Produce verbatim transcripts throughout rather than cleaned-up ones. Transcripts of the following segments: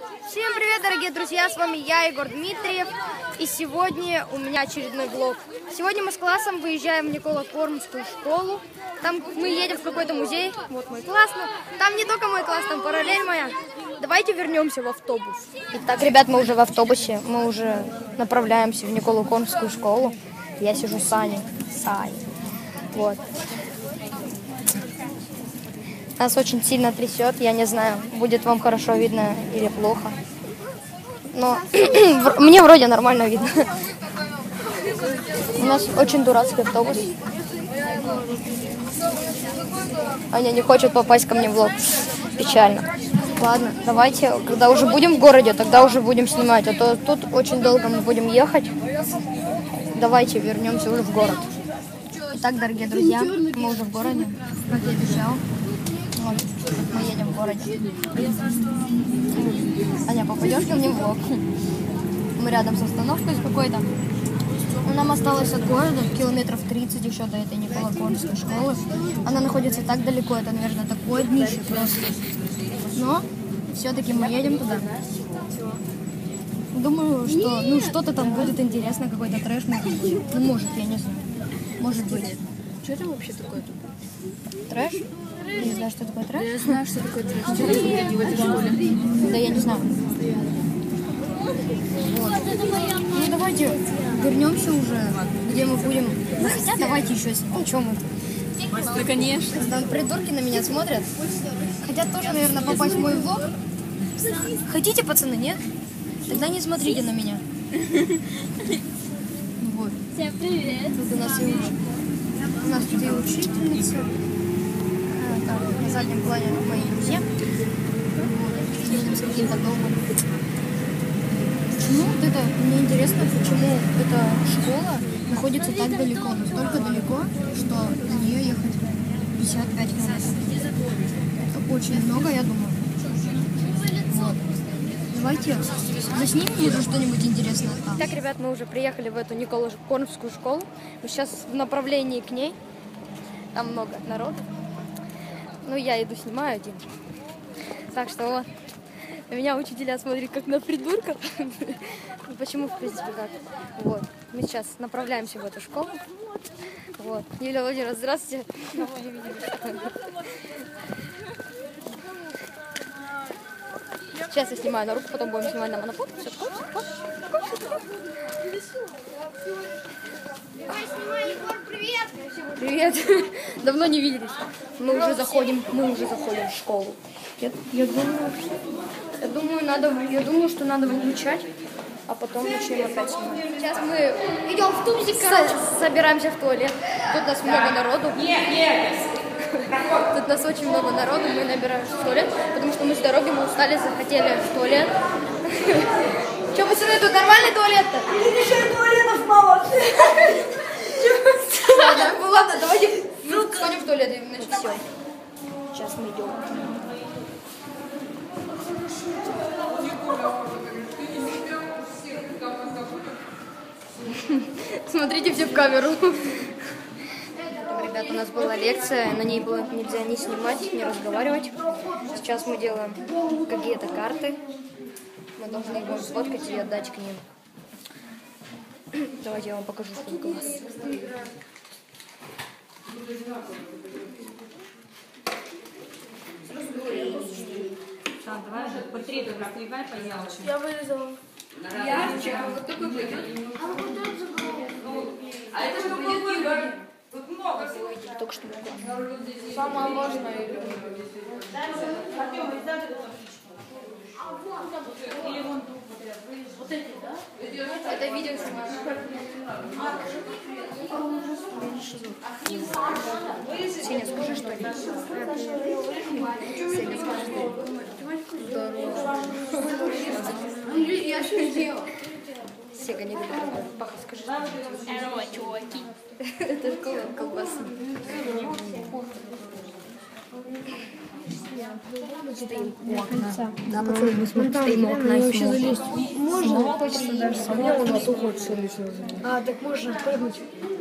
Всем привет, дорогие друзья, с вами я, Егор Дмитриев, и сегодня у меня очередной влог. Сегодня мы с классом выезжаем в Николо-Кормскую школу, там мы едем в какой-то музей, вот мой класс, но там не только мой класс, там параллель моя. Давайте вернемся в автобус. Итак, ребят, мы уже в автобусе, мы уже направляемся в Николо-Кормскую школу. Я сижу с Аней, с Аней, вот. Нас очень сильно трясет, я не знаю, будет вам хорошо видно или плохо. Но мне вроде нормально видно. У нас очень дурацкий автобус. Аня не хочет попасть ко мне в влог. Печально. Ладно, давайте, когда уже будем в городе, тогда уже будем снимать. А то тут очень долго мы будем ехать. Давайте вернемся уже в город. Итак, дорогие друзья, мы уже в городе, как я обещал. Вот, мы едем в городе. Аня, попадешь ко мне в влог? Мы рядом с остановкой с какой-то. Нам осталось от города километров тридцать еще до этой Николо-Кормской школы. Она находится так далеко, это, наверное, такое днище просто. Но все-таки мы едем туда. Думаю, что ну что-то там будет интересно, какой-то трэш может быть. Ну, может, я не знаю. Может быть. Что там вообще такое? Трэш? Я не знаю, что такое трэш. Я знаю, что такое трэш. Что там в этой школе? Да я не знаю. Вот. Ну давайте вернемся уже, где мы будем. Ну, хотя давайте еще. Ну что мы? Да, конечно. Там придурки на меня смотрят. Хотят тоже, наверное, попасть в мой влог. Хотите, пацаны, нет? Тогда не смотрите на меня. Вот. Всем привет. Тут у нас и уч... у нас тут и учительница. А, там, на заднем плане мои друзья. Вот. С каким-то домом. Почему вот это, мне интересно, почему эта школа находится так далеко, настолько далеко, что до нее ехать пятьдесят пять километров. Это очень много, я думаю. Вот. Давайте заснимем уже что-нибудь интересное там. Так, ребят, мы уже приехали в эту Николо-Кормскую школу. Мы сейчас в направлении к ней. Там много народу. Ну, я иду, снимаю один. Так что вот. На меня учителя смотрят как на придурка. Почему, в принципе, как. Вот. Мы сейчас направляемся в эту школу. Вот. Юлия Владимировна, здравствуйте. Сейчас я снимаю на руку, потом будем снимать на монопод. Все, все, привет! Привет! Давно не виделись. Мы уже заходим, мы уже заходим в школу. Я, я думаю, я думаю, надо, я думаю, что надо выключать, а потом начнем опять снимать. Сейчас мы идем в тубзик, С- собираемся в туалет. Тут нас много народу. Тут нас очень много народу, мы набираемся в туалет, потому что мы с дороги, мы устали, захотели в туалет. Че, пацаны, тут нормальный туалет-то? Еще туалетов мало. Ладно, ну ладно, давайте сходим в туалет и значит все. Сейчас мы идем. Смотрите все в камеру. Ребята, у нас была лекция, на ней было нельзя ни снимать, ни разговаривать. Сейчас мы делаем какие-то карты. Мы должны их сфоткать и отдать к ним. Давайте я вам покажу, что в класс. Так, давай же портрет расклеивай поярче. Я вырезала. Ярче. Вот такой пойдет. А это что будет? Тут много всего. Только что Самое важное. Вот эти, да? это видео снимаю. Сеня, скажи, что ли? Сеня, скажи, что ли? Здорово. Я что сделал? Сега, не видно. Паха, скажи, что ли? Это же колбаса. Стоим у окна. Да, пацаны, мы смотрим, стоим у окна и смотрим. Можно? Хочется даже А мне он тут хочется лично. А, так можно прыгнуть.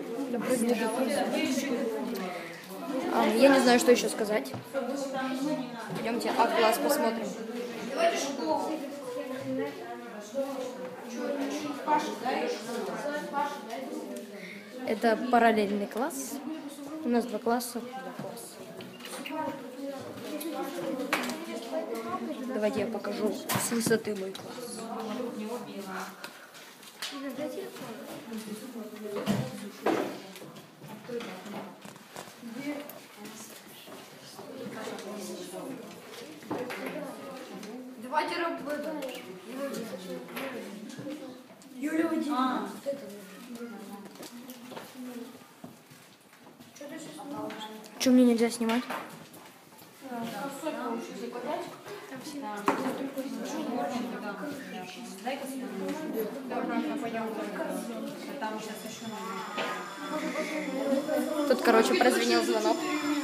А, я не знаю, что еще сказать. Пойдемте А класс посмотрим. Это параллельный класс. У нас два класса. Два класса. Давайте я покажу с высоты мой класс. Давайте работаем. Юлия Вадимовна. Что мне нельзя снимать? Тут, короче, прозвенел звонок.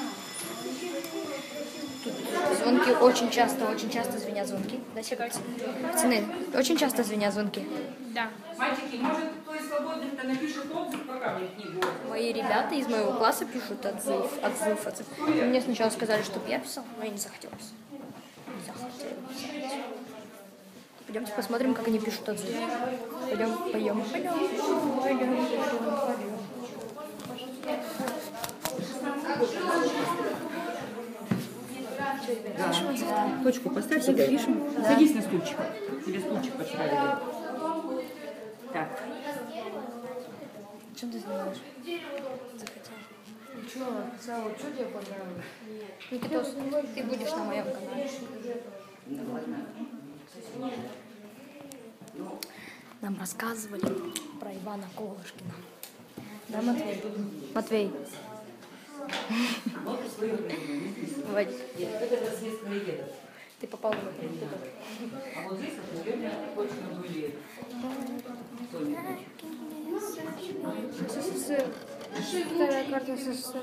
Тут звонки очень часто, очень часто звенят звонки. Да, пацаны, очень часто звенят звонки. Да. Мальчики, может, кто из свободных-то напишет отзыв, пока мне книгу? Мои ребята из моего класса пишут отзыв, отзыв, отзыв. Мне сначала сказали, чтобы я писал, но я не захотела писать. Не захотела писать. Пойдемте посмотрим, как они пишут отзыв. Пойдем, пойдем, пойдем, пойдем, пойдем, пойдем. Да. Точку поставь, сюда. Пишем. Да. Садись на стульчик. Тебе стульчик подставили. Так. Чем ты занимаешь? Захотел. Ничего, Сава, что тебе понравилось? Никитос, ты будешь на моем канале. Нам рассказывали про Ивана Колышкина. Да, Матвей? Матвей. Вадик. Ты попал в приоритет. А вот здесь, вот, наверное, точно были. СССР. Вторая карта СССР.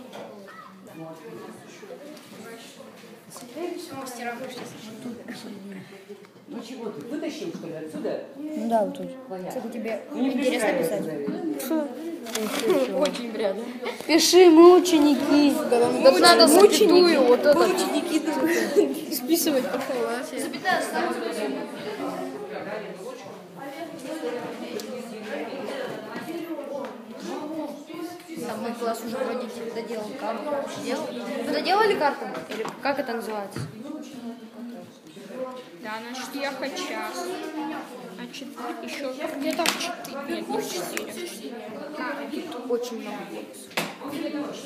Ну чего ты, вытащил, что ли, отсюда? Ну да, вот тут. Кстати, тебе Ну, не интересно писать. писать? Очень приятно. Пиши, мы ученики. Вот надо запятую, вот это. Ученики Списывать пошел, а? Там мой класс уже вроде доделал карту. Делал? Вы доделали карту? Или как это называется? Да, значит, ехать час. Значит, еще где-то в четыре. Нет, не в четыре. Тут очень много бонусов.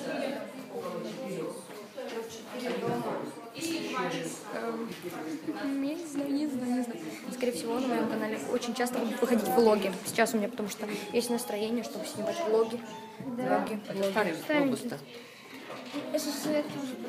Эм, Я не знаю, не знаю, не знаю. Скорее всего, на моем канале очень часто будут выходить влоги. Сейчас у меня, потому что есть настроение, чтобы снимать влоги. Влоги, влоги. СССР.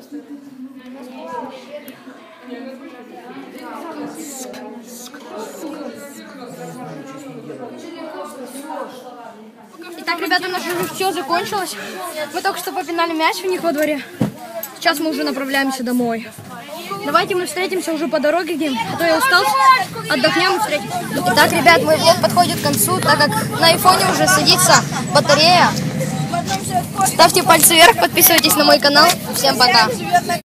Итак, ребята, у нас уже все закончилось. Мы только что попинали мяч у них во дворе. Сейчас мы уже направляемся домой. Давайте мы встретимся уже по дороге где-нибудь, а то я устал. Отдохнем и встретимся. Итак, ребят, мой влог подходит к концу, так как на айфоне уже садится батарея. Ставьте пальцы вверх, подписывайтесь на мой канал. Всем пока.